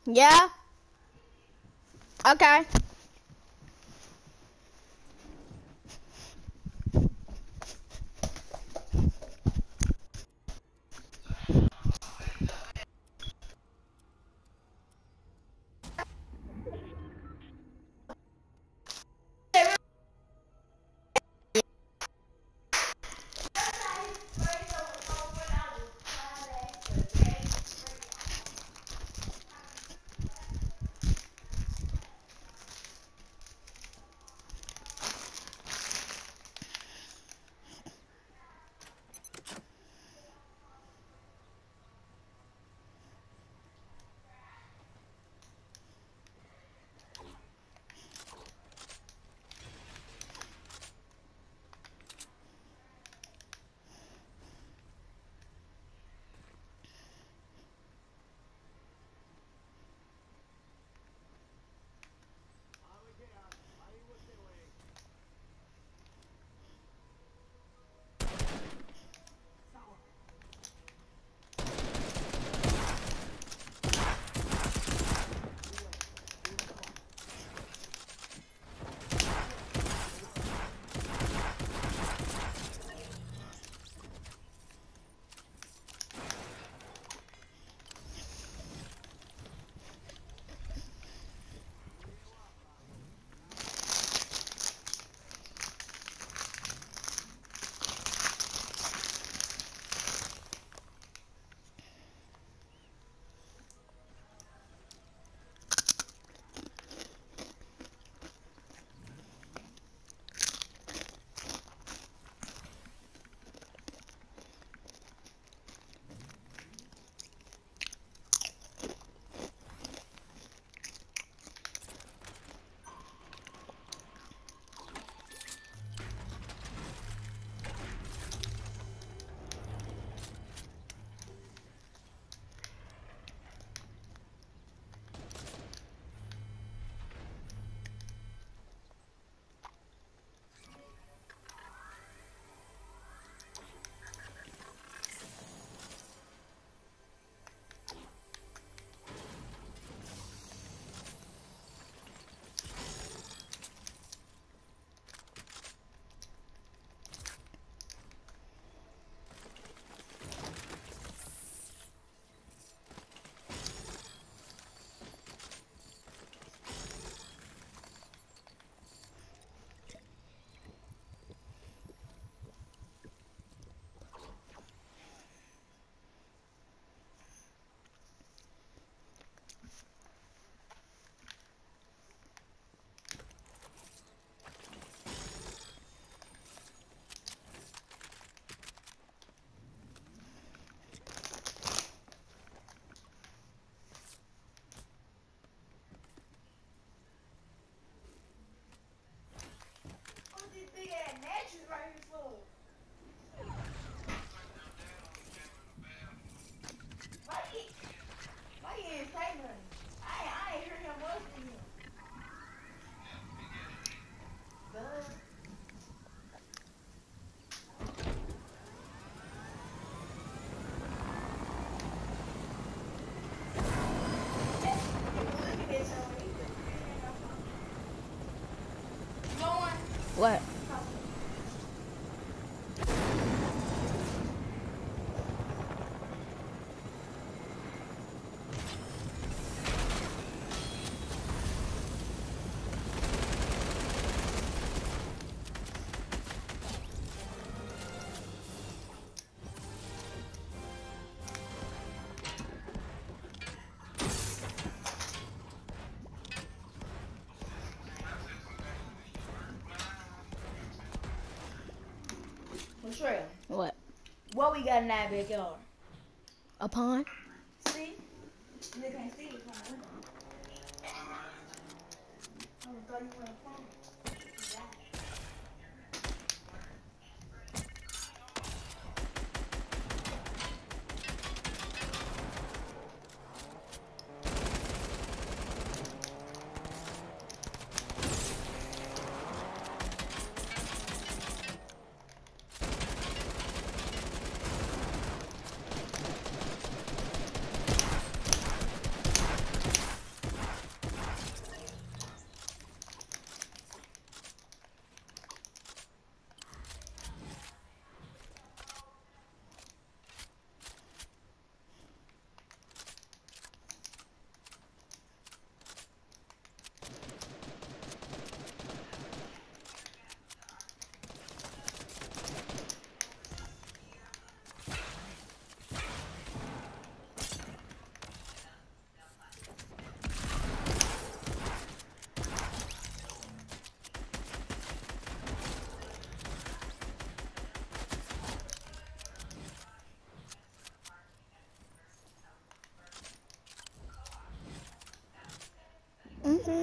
Yeah. Okay. What? Latrell, What? what we got in that backyard? A pond? See? You can't see it from the window. I thought you were a phone.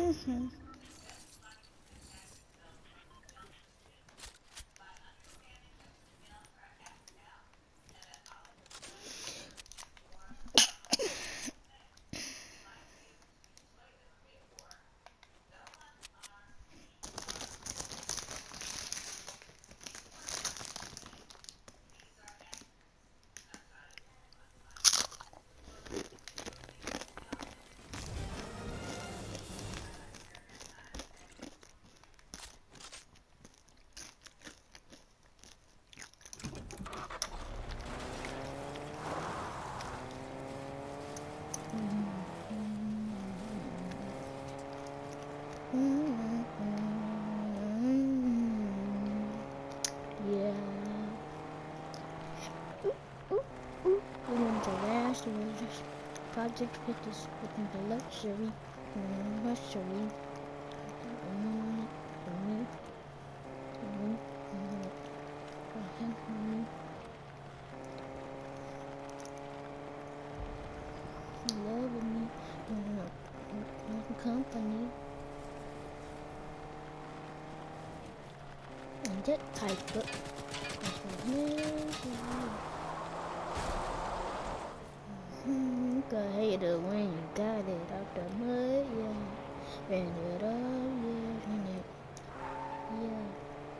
Yeah. Women the last religious project with this within the luxury. Luxury. For me. Loving me. Company. And that type of I hate it when you got it out the mud, yeah. Ran it up, yeah, ran it, yeah.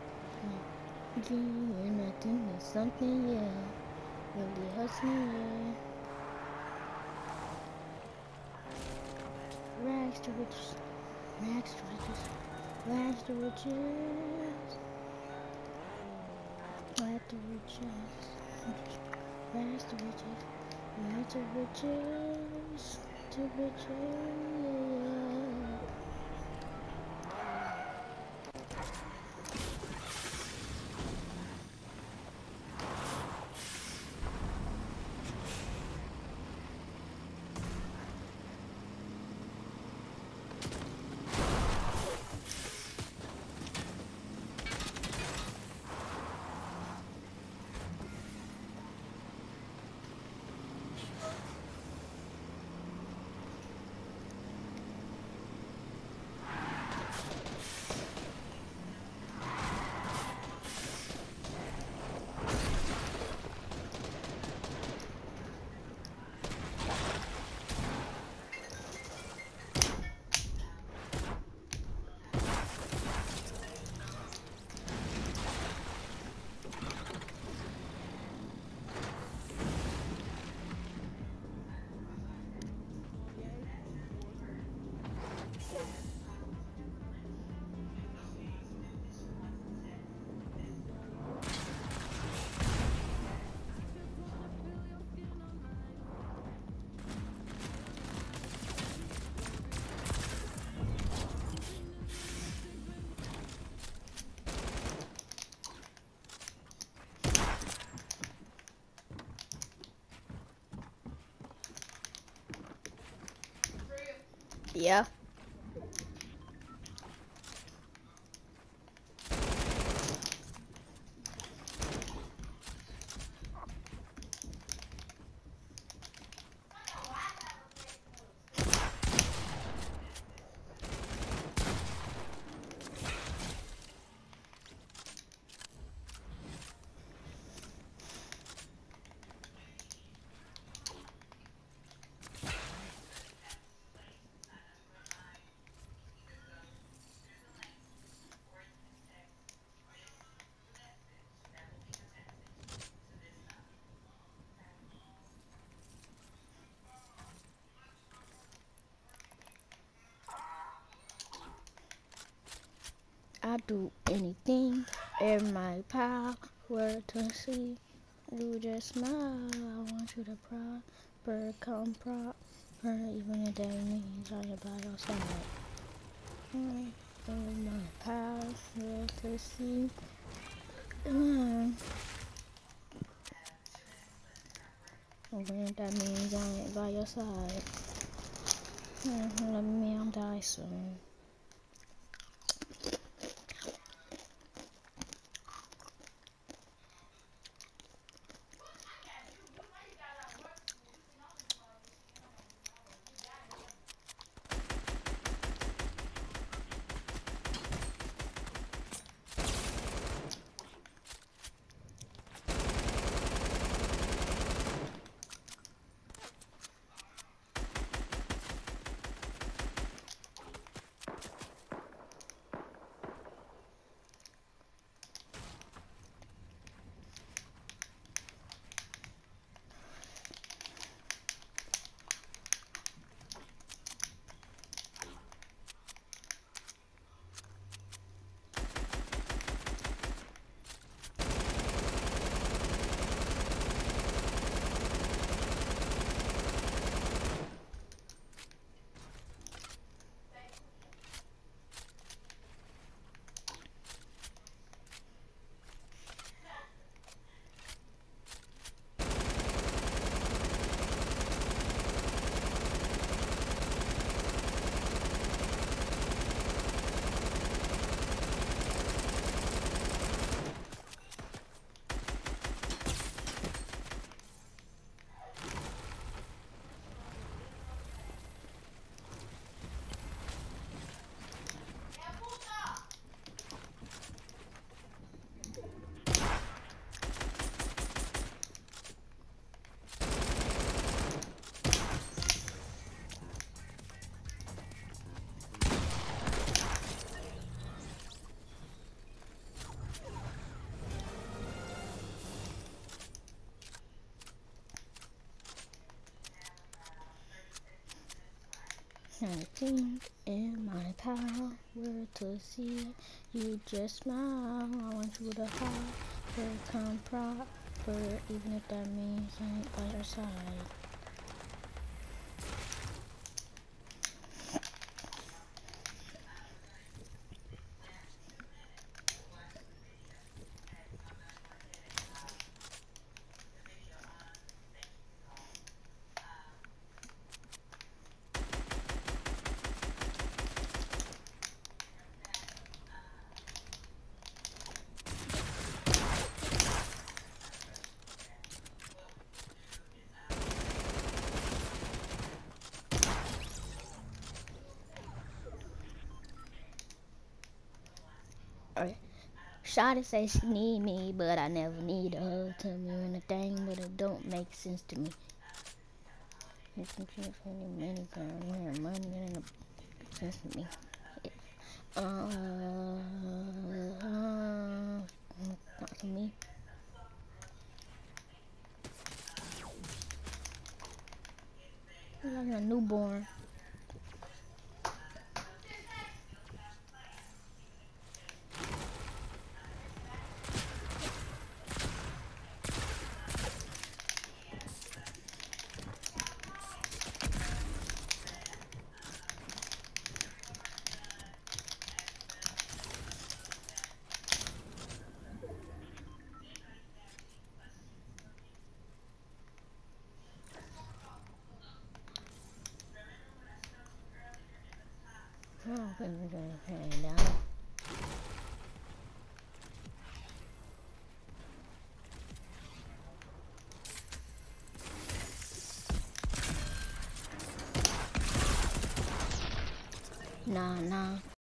And I think it's something, yeah. Really hurts me, yeah. Rags to riches, rags to riches, rags to riches. Rags to riches, rags to riches, rags to riches, to riches, yeah. Yeah. I do anything in my power to see you just smile. I want you to prosper, come proper, even if that means I'm by your side. In my power to see. Even if that means I ain't by your side. Let me die soon. anything in my power to see you just smile. I want you to holler, come proper, even if that means I ain't by your side. Alright. Shawty say she need me, but I never need her. Tell me anything, but it don't make sense to me. You can keep any money, girl. Money ain't no sense to me. Not to me. I'm like a newborn. I don't think we're gonna hang down. Nah.